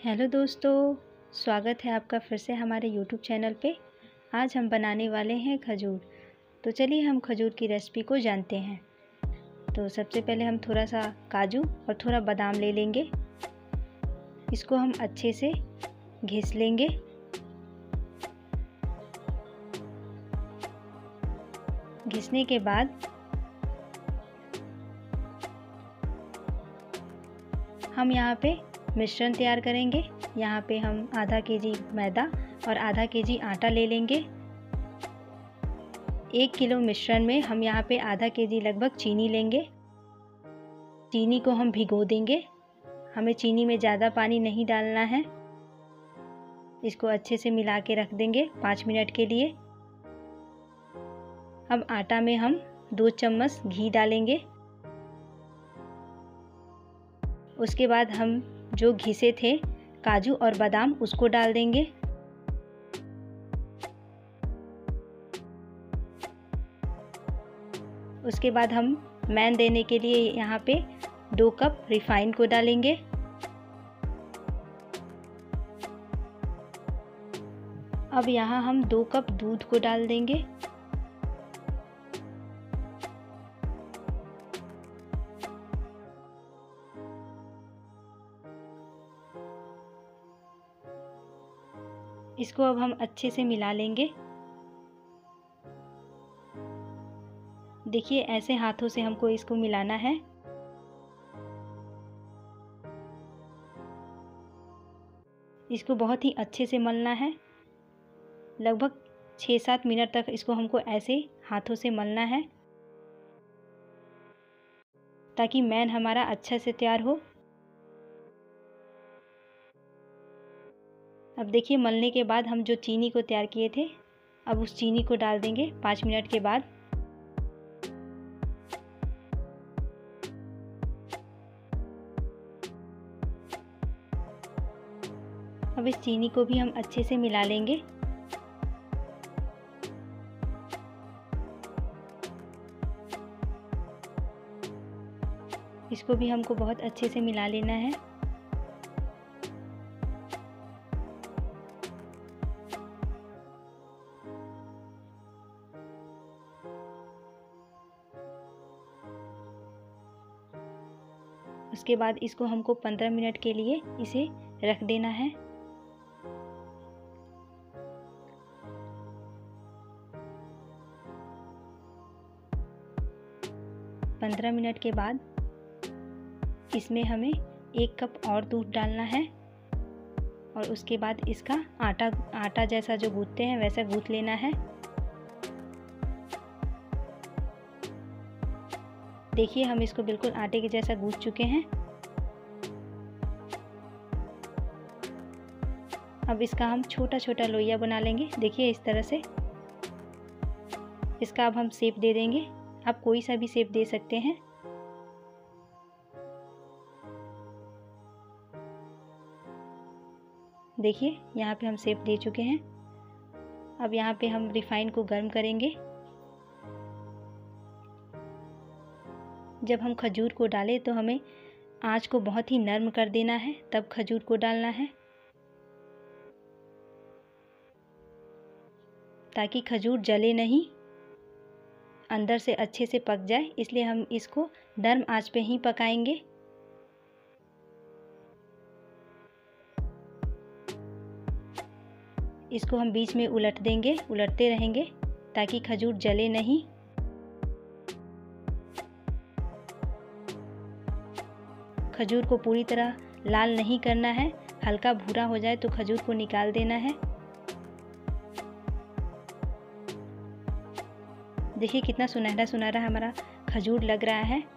Hello दोस्तों, स्वागत है आपका फिर से हमारे यूट्यूब चैनल पे। आज हम बनाने वाले हैं खजूर। तो चलिए हम खजूर की रेसिपी को जानते हैं। तो सबसे पहले हम थोड़ा सा काजू और थोड़ा बादाम ले लेंगे। इसको हम अच्छे से घिस लेंगे। घिसने के बाद हम यहाँ पे मिश्रण तैयार करेंगे। यहाँ पे हम आधा केजी मैदा और आधा केजी आटा ले लेंगे। 1 किलो मिश्रण में हम यहाँ पे आधा केजी लगभग चीनी लेंगे। चीनी को हम भिगो देंगे। हमें चीनी में ज़्यादा पानी नहीं डालना है। इसको अच्छे से मिला के रख देंगे 5 मिनट के लिए। अब आटा में हम 2 चम्मच घी डालेंगे। उसके बाद हम जो घिसे थे काजू और बादाम उसको डाल देंगे। उसके बाद हम मैन देने के लिए यहाँ पे 2 कप रिफाइन को डालेंगे। अब यहाँ हम 2 कप दूध को डाल देंगे। इसको अब हम अच्छे से मिला लेंगे। देखिए ऐसे हाथों से हमको इसको मिलाना है। इसको बहुत ही अच्छे से मलना है। लगभग 6-7 मिनट तक इसको हमको ऐसे हाथों से मलना है ताकि मैन हमारा अच्छा से तैयार हो। अब देखिए मलने के बाद हम जो चीनी को तैयार किए थे अब उस चीनी को डाल देंगे 5 मिनट के बाद। अब इस चीनी को भी हम अच्छे से मिला लेंगे। इसको भी हमको बहुत अच्छे से मिला लेना है। उसके बाद इसको हमको 15 मिनट के लिए इसे रख देना है। पंद्रह मिनट के बाद इसमें हमें 1 कप और दूध डालना है और उसके बाद इसका आटा जैसा जो गूंथते हैं वैसा गूंथ लेना है। देखिए हम इसको बिल्कुल आटे के जैसा गूंथ चुके हैं। अब इसका हम छोटा छोटा लोइया बना लेंगे। देखिए इस तरह से इसका अब हम शेप दे देंगे। आप कोई सा भी शेप दे सकते हैं। देखिए यहाँ पे हम शेप दे चुके हैं। अब यहाँ पे हम रिफाइन को गर्म करेंगे। जब हम खजूर को डालें तो हमें आंच को बहुत ही नर्म कर देना है, तब खजूर को डालना है ताकि खजूर जले नहीं, अंदर से अच्छे से पक जाए। इसलिए हम इसको नर्म आंच पे ही पकाएंगे। इसको हम बीच में उलट देंगे, उलटते रहेंगे ताकि खजूर जले नहीं। खजूर को पूरी तरह लाल नहीं करना है, हल्का भूरा हो जाए तो खजूर को निकाल देना है। देखिए कितना सुनहरा सुनहरा हमारा खजूर लग रहा है।